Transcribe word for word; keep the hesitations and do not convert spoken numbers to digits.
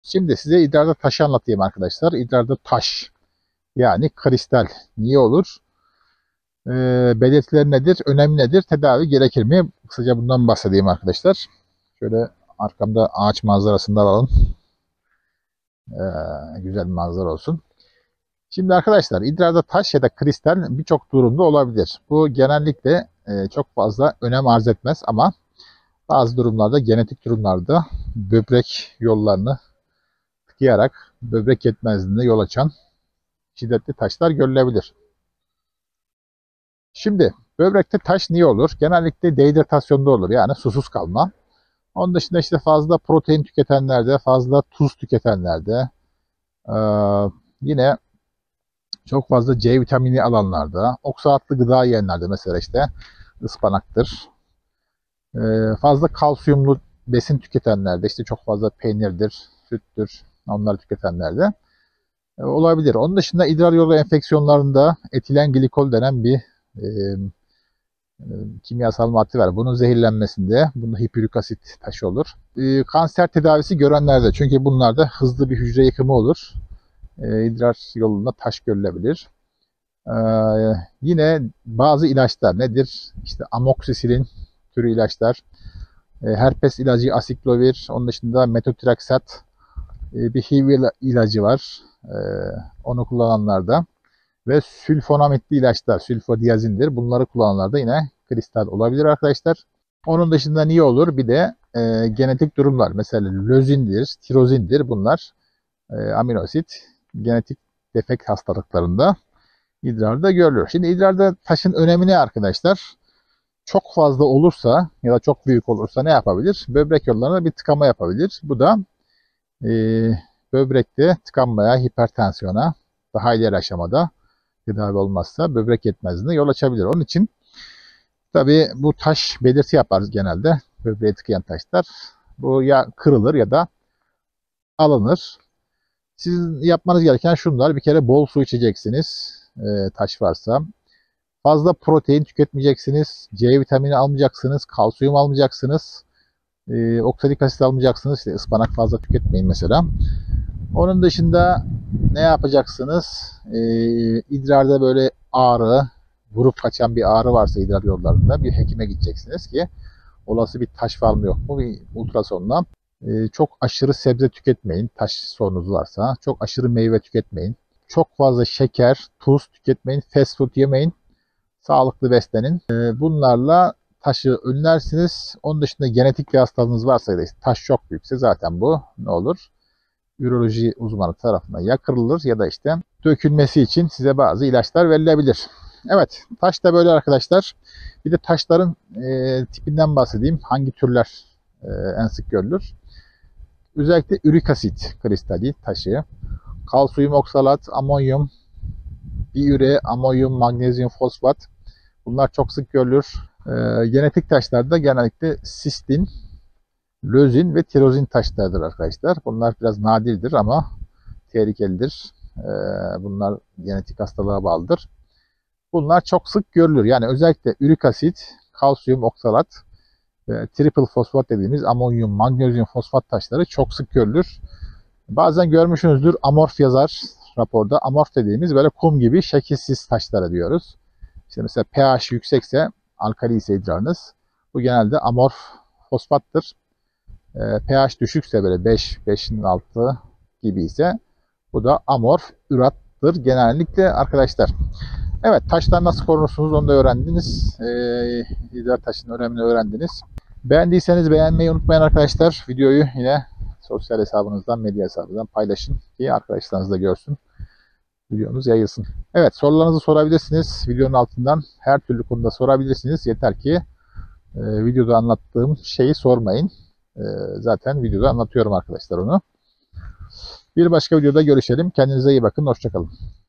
Şimdi size idrarda taşı anlatayım arkadaşlar. İdrarda taş yani kristal niye olur? Ee, belirtileri nedir? Önemi nedir? Tedavi gerekir mi? Kısaca bundan bahsedeyim arkadaşlar. Şöyle arkamda ağaç manzarasında alalım. Ee, güzel bir manzara olsun. Şimdi arkadaşlar idrarda taş ya da kristal birçok durumda olabilir. Bu genellikle e, çok fazla önem arz etmez ama bazı durumlarda genetik durumlarda böbrek yollarını tıkayarak böbrek yetmezliğine yol açan şiddetli taşlar görülebilir. Şimdi böbrekte taş niye olur? Genellikle dehidratasyonda olur yani susuz kalma. Onun dışında işte fazla protein tüketenlerde, fazla tuz tüketenlerde, ee, yine çok fazla C vitamini alanlarda, oksalatlı gıda yiyenlerde mesela işte ıspanaktır. Ee, fazla kalsiyumlu besin tüketenlerde, işte çok fazla peynirdir, süttür, onları tüketenlerde e, olabilir. Onun dışında idrar yolu enfeksiyonlarında etilen glikol denen bir e, e, kimyasal madde var. Bunun zehirlenmesinde, bunda hipürik asit taşı olur. E, kanser tedavisi görenlerde, çünkü bunlarda hızlı bir hücre yıkımı olur. E, idrar yolunda taş görülebilir. E, yine bazı ilaçlar nedir? İşte amoksisilin türü ilaçlar, e, herpes ilacı asiklovir, onun dışında metotrexat, e, bir H I V ilacı var. E, onu kullananlarda ve sülfonamitli ilaçlar, sülfodiazindir. Bunları kullananlarda yine kristal olabilir arkadaşlar. Onun dışında niye olur? Bir de e, genetik durumlar. Mesela lözindir, tirozindir. Bunlar e, aminoasit genetik defekt hastalıklarında idrarda görülür. Şimdi idrarda taşın önemi ne arkadaşlar? Çok fazla olursa ya da çok büyük olursa ne yapabilir? Böbrek yollarına bir tıkama yapabilir. Bu da e, böbrekte tıkanmaya, hipertansiyona daha ileri aşamada tedavi olmazsa böbrek yetmezliğine yol açabilir. Onun için tabii bu taş belirti yapar genelde. Böbreğe tıkayan taşlar. Bu ya kırılır ya da alınır. Sizin yapmanız gereken şunlar. Bir kere bol su içeceksiniz. E, taş varsa. Fazla protein tüketmeyeceksiniz. C vitamini almayacaksınız. Kalsiyum almayacaksınız. E, oksalik asit almayacaksınız. İşte ıspanak fazla tüketmeyin mesela. Onun dışında ne yapacaksınız? E, idrarda böyle ağrı, vurup kaçan bir ağrı varsa idrar yollarında bir hekime gideceksiniz ki olası bir taş var mı yok mu bir ultrasonla. E, çok aşırı sebze tüketmeyin. Taş sorunuz varsa. Çok aşırı meyve tüketmeyin. Çok fazla şeker, tuz tüketmeyin. Fast food yemeyin. Sağlıklı beslenin. E, bunlarla taşı önlersiniz. Onun dışında genetik bir hastalığınız varsa da işte taş çok büyükse zaten bu ne olur? Üroloji uzmanı tarafından ya kırılır ya da işte dökülmesi için size bazı ilaçlar verilebilir. Evet, taş da böyle arkadaşlar. Bir de taşların e, tipinden bahsedeyim. Hangi türler e, en sık görülür? Özellikle ürik asit kristali taşı, kalsiyum oksalat, amonyum, biüre, amonyum, magnezyum fosfat. Bunlar çok sık görülür. E, genetik taşlarda genellikle sistin, lözin ve tirozin taşlarıdır arkadaşlar. Bunlar biraz nadirdir ama tehlikelidir. E, bunlar genetik hastalığa bağlıdır. Bunlar çok sık görülür. Yani özellikle ürik asit, kalsiyum oksalat, ve triple fosfat dediğimiz amonyum, magnezyum fosfat taşları çok sık görülür. Bazen görmüşsünüzdür amorf yazar raporda. Amorf dediğimiz böyle kum gibi şekilsiz taşlara diyoruz. İşte mesela pH yüksekse, alkali ise idrarınız. Bu genelde amorf fosfattır. E, pH düşükse böyle beş, beşin altı gibi ise bu da amorf ürattır genellikle arkadaşlar. Evet, taşlar nasıl korunursunuz onu da öğrendiniz. Ee, idrar taşının önemini öğrendiniz. Beğendiyseniz beğenmeyi unutmayın arkadaşlar. Videoyu yine sosyal hesabınızdan, medya hesabınızdan paylaşın ki arkadaşlarınız da görsün. Videonuz yayılsın. Evet, sorularınızı sorabilirsiniz. Videonun altından her türlü konuda sorabilirsiniz. Yeter ki e, videoda anlattığım şeyi sormayın. E, zaten videoda anlatıyorum arkadaşlar onu. Bir başka videoda görüşelim. Kendinize iyi bakın. Hoşça kalın.